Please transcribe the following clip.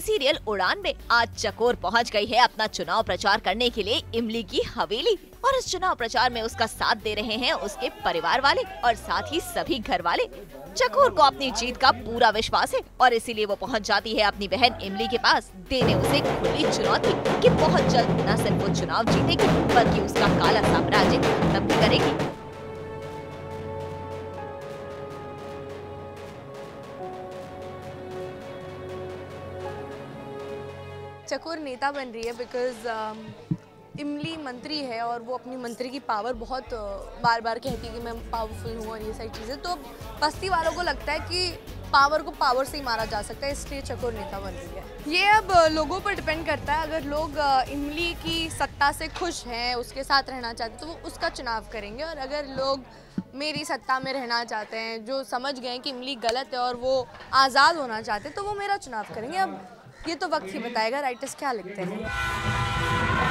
Serial उड़ान में आज चकोर पहुंच गई है अपना चुनाव प्रचार करने के लिए इमली की हवेली। और इस चुनाव प्रचार में उसका साथ दे रहे हैं उसके परिवार वाले और साथ ही सभी घर वाले। चकोर को अपनी जीत का पूरा विश्वास है और इसीलिए वो पहुंच जाती है अपनी बहन इमली के पास, देने उसे खुली चुनौती कि बहुत जल्द न सिर्फ वो चुनाव जीतेगी बल्कि उसका काला साम्राज्य खत्म भी करेगी। चकोर नेता बन रही है बिकॉज इमली मंत्री है और वो अपनी मंत्री की पावर बहुत बार बार कहती है कि मैं पावरफुल हूँ और ये सारी चीज़ें। तो बस्ती वालों को लगता है कि पावर को पावर से ही मारा जा सकता है, इसलिए चकोर नेता बन रही है। ये अब लोगों पर डिपेंड करता है। अगर लोग इमली की सत्ता से खुश हैं, उसके साथ रहना चाहते हैं तो वो उसका चुनाव करेंगे। और अगर लोग मेरी सत्ता में रहना चाहते हैं, जो समझ गए कि इमली गलत है और वो आज़ाद होना चाहते हैं, तो वो मेरा चुनाव करेंगे। अब ये तो वक्त ही बताएगा राइटर्स क्या लिखते हैं।